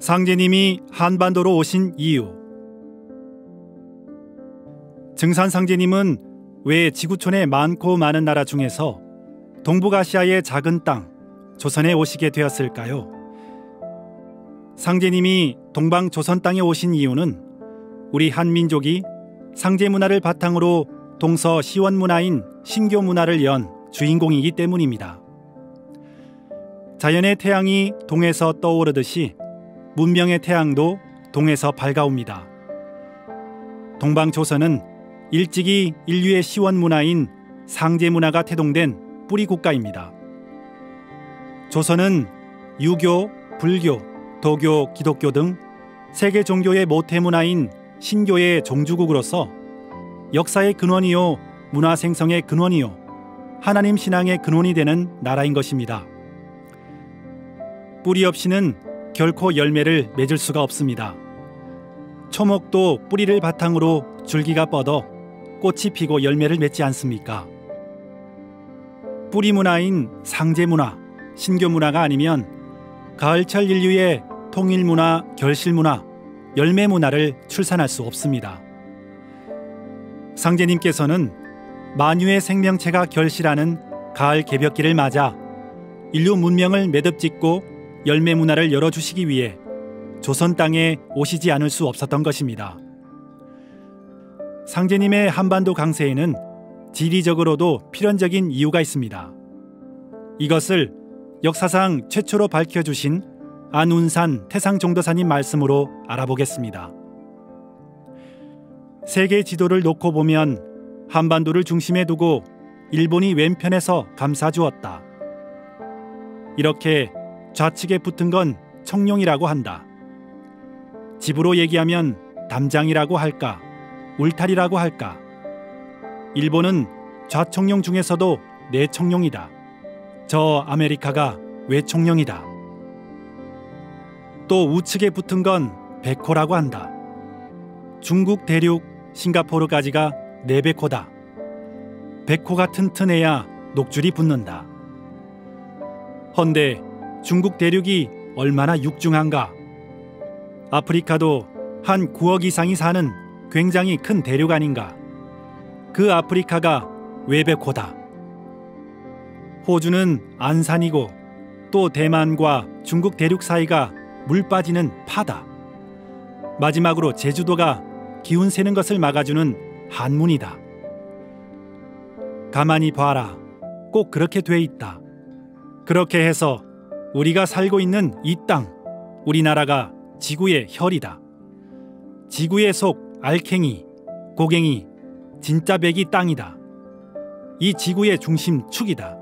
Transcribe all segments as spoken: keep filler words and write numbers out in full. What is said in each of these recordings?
상제님이 한반도로 오신 이유. 증산 상제님은 왜 지구촌의 많고 많은 나라 중에서 동북아시아의 작은 땅, 조선에 오시게 되었을까요? 상제님이 동방 조선 땅에 오신 이유는 우리 한민족이 상제 문화를 바탕으로 동서 시원 문화인 신교 문화를 연 주인공이기 때문입니다. 자연의 태양이 동에서 떠오르듯이 문명의 태양도 동에서 밝아옵니다. 동방 조선은 일찍이 인류의 시원 문화인 상제 문화가 태동된 뿌리 국가입니다. 조선은 유교, 불교, 도교, 기독교 등 세계 종교의 모태 문화인 신교의 종주국으로서 역사의 근원이요, 문화 생성의 근원이요, 하나님 신앙의 근원이 되는 나라인 것입니다. 뿌리 없이는 결코 열매를 맺을 수가 없습니다. 초목도 뿌리를 바탕으로 줄기가 뻗어 꽃이 피고 열매를 맺지 않습니까? 뿌리 문화인 상제 문화, 신교 문화가 아니면 가을철 인류의 통일 문화, 결실 문화, 열매 문화를 출산할 수 없습니다. 상제님께서는 만유의 생명체가 결실하는 가을 개벽기를 맞아 인류 문명을 매듭짓고 열매 문화를 열어주시기 위해 조선 땅에 오시지 않을 수 없었던 것입니다. 상제님의 한반도 강세에는 지리적으로도 필연적인 이유가 있습니다. 이것을 역사상 최초로 밝혀주신 안운산 태상종도사님 말씀으로 알아보겠습니다. 세계 지도를 놓고 보면 한반도를 중심에 두고 일본이 왼편에서 감싸주었다. 이렇게 좌측에 붙은 건 청룡이라고 한다. 집으로 얘기하면 담장이라고 할까, 울타리라고 할까. 일본은 좌청룡 중에서도 내청룡이다. 저 아메리카가 외청룡이다. 또 우측에 붙은 건 백호라고 한다. 중국 대륙, 싱가포르까지가 내백호다. 백호가 튼튼해야 녹줄이 붙는다. 헌데 중국 대륙이 얼마나 육중한가. 아프리카도 한 구억 이상이 사는 굉장히 큰 대륙 아닌가. 그 아프리카가 외백호다. 호주는 안산이고 또 대만과 중국 대륙 사이가 물 빠지는 파다. 마지막으로 제주도가 기운 새는 것을 막아주는 한문이다. 가만히 봐라. 꼭 그렇게 돼 있다. 그렇게 해서 우리가 살고 있는 이 땅, 우리나라가 지구의 혈이다. 지구의 속 알갱이, 고갱이, 진짜 백이 땅이다. 이 지구의 중심 축이다.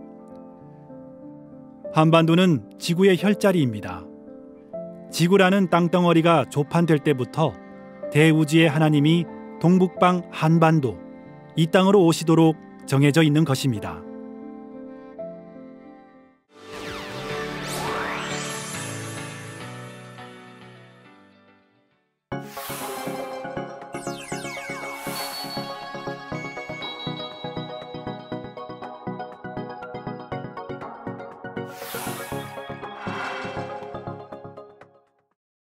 한반도는 지구의 혈자리입니다. 지구라는 땅덩어리가 조판될 때부터 대우주의 하나님이 동북방 한반도, 이 땅으로 오시도록 정해져 있는 것입니다.